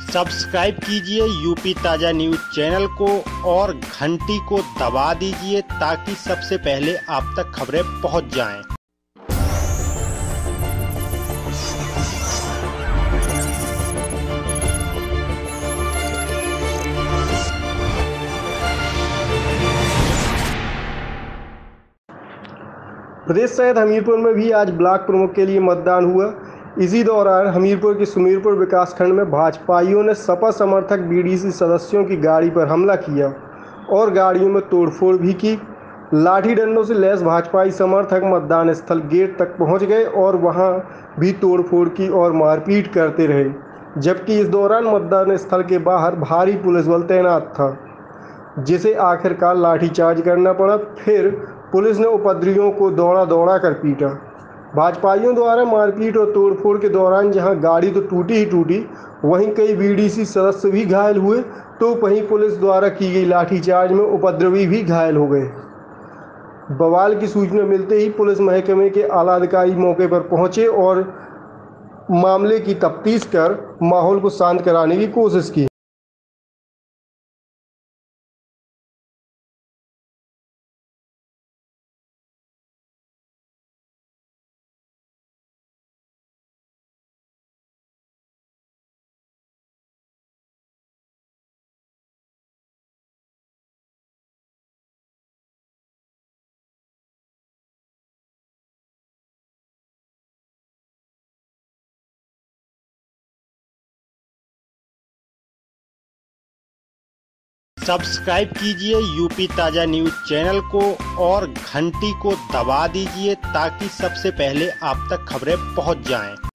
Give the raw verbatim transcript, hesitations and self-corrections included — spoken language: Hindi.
सब्सक्राइब कीजिए यूपी ताजा न्यूज चैनल को और घंटी को दबा दीजिए ताकि सबसे पहले आप तक खबरें पहुंच जाएं। प्रदेश सहित हमीरपुर में भी आज ब्लॉक प्रमुख के लिए मतदान हुआ। इसी दौरान हमीरपुर के सुमेरपुर विकासखंड में भाजपाइयों ने सपा समर्थक बीडीसी सदस्यों की गाड़ी पर हमला किया और गाड़ियों में तोड़फोड़ भी की। लाठी डंडों से लैस भाजपाई समर्थक मतदान स्थल गेट तक पहुंच गए और वहां भी तोड़फोड़ की और मारपीट करते रहे, जबकि इस दौरान मतदान स्थल के बाहर भारी पुलिस बल तैनात था, जिसे आखिरकार लाठीचार्ज करना पड़ा। फिर पुलिस ने उपद्रवियों को दौड़ा दौड़ा कर पीटा। भाजपाइयों द्वारा मारपीट और तोड़फोड़ के दौरान जहां गाड़ी तो टूटी ही टूटी, वहीं कई बीडीसी सदस्य भी घायल हुए, तो वहीं पुलिस द्वारा की गई लाठीचार्ज में उपद्रवी भी घायल हो गए। बवाल की सूचना मिलते ही पुलिस महकमे के आला अधिकारी मौके पर पहुंचे और मामले की तफ्तीश कर माहौल को शांत कराने की कोशिश की। सब्सक्राइब कीजिए यूपी ताजा न्यूज चैनल को और घंटी को दबा दीजिए ताकि सबसे पहले आप तक खबरें पहुंच जाएं।